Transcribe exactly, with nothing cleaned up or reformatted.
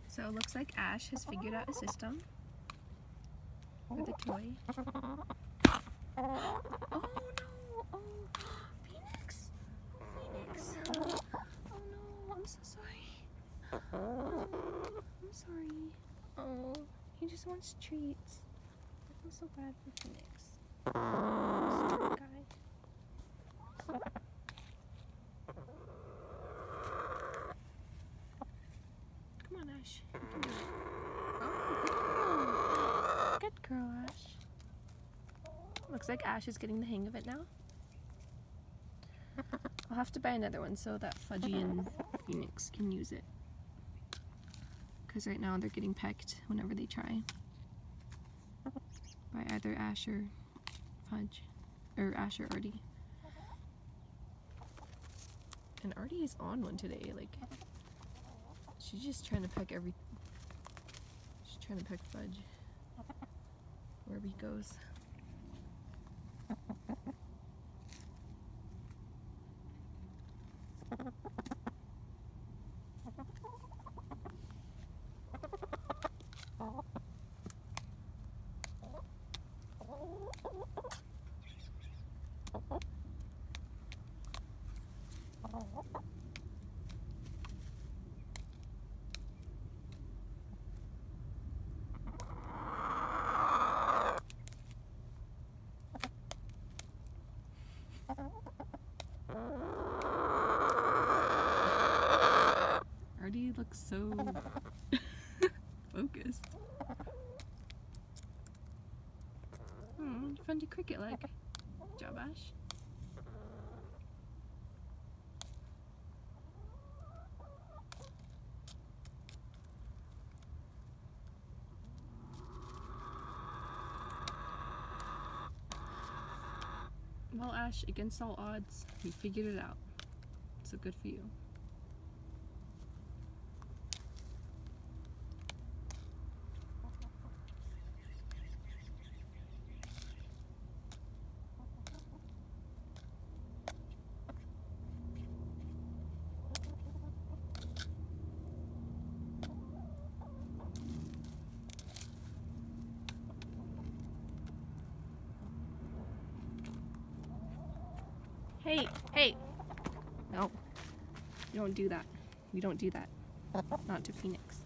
So it looks like Ash has figured out a system for the toy. Oh no! Oh, Phoenix! Oh, Phoenix! Oh no, I'm so sorry. Oh, I'm sorry. Oh, he just wants treats. I feel so bad for Phoenix. Stupid guy. Come on, Ash. You can do it. Oh, good girl. Good girl, Ash. Looks like Ash is getting the hang of it now. I'll have to buy another one so that Fudgy and Phoenix can use it. Because right now they're getting pecked whenever they try. By either Ash or Fudge. Or Ash or Artie. And Artie is on one today. Like, she's just trying to peck every... She's trying to peck Fudge. Wherever he goes. Artie looks so focused. Hmm, fun to cricket leg. Good job, Ash. Well, Ash, against all odds, you figured it out. So good for you. Hey, hey! No, you don't do that. You don't do that. Not to Phoenix.